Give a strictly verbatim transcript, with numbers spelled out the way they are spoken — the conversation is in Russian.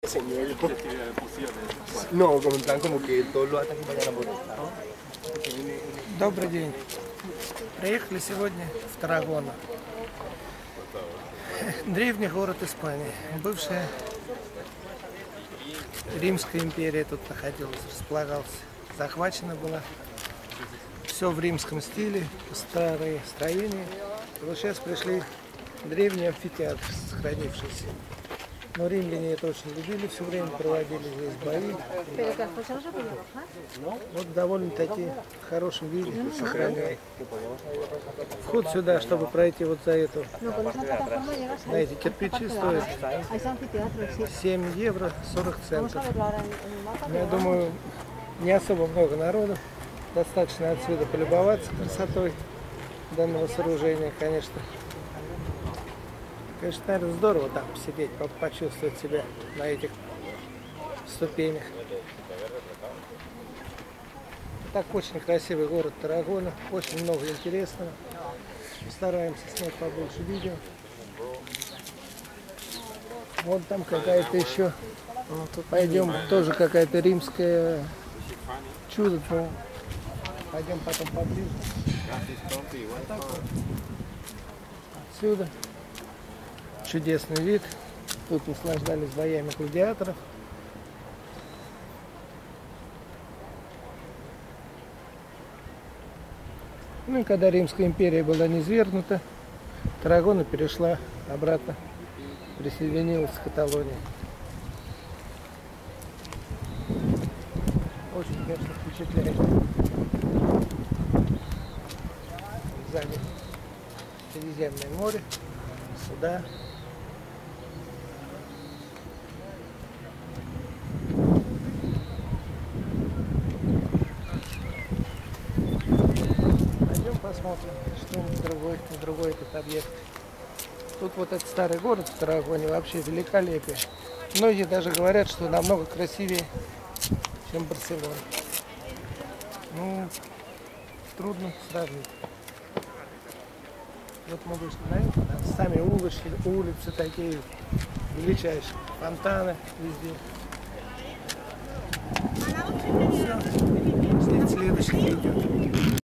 Señuelo. No, como en plan como que todos los ataques vayan a morir. Добрый день. Приехали сегодня в Таррагону. Древний город Испании. Бывшая Римская империя тут находилась, располагалась. Захвачена была. Все в римском стиле, старые строения. И вот сейчас пришли древний амфитеатр, сохранившийся. Но римляне это очень любили, все время проводили здесь бои. Вот довольно-таки в хорошем виде сохраняют. Вход сюда, чтобы пройти вот за эту, знаете, кирпичи стоят семь евро сорок центов. Я думаю, не особо много народу. Достаточно отсюда полюбоваться красотой данного сооружения, конечно. Конечно, наверное, здорово там посидеть, почувствовать себя на этих ступенях. Так, очень красивый город Таррагона, очень много интересного. Стараемся снять побольше видео. Вот там какая-то еще, пойдем, тоже какая-то римская чудо. Пойдем потом поближе. Вот так вот. Отсюда. Чудесный вид. Тут наслаждались боями гладиаторов. Ну и когда Римская империя была низвергнута, Таррагона перешла обратно, присоединилась к Каталонии. Очень, конечно, впечатляет. Сзади Средиземное море, сюда. Пойдем посмотрим, что-нибудь другое, другой этот объект. Тут вот этот старый город в Таррагоне вообще великолепие. Многие даже говорят, что намного красивее, чем Барселона. Ну, трудно сравнить. Вот мы вышли на это, да, сами улицы, улицы такие величайшие, фонтаны везде. Все, следующее видео.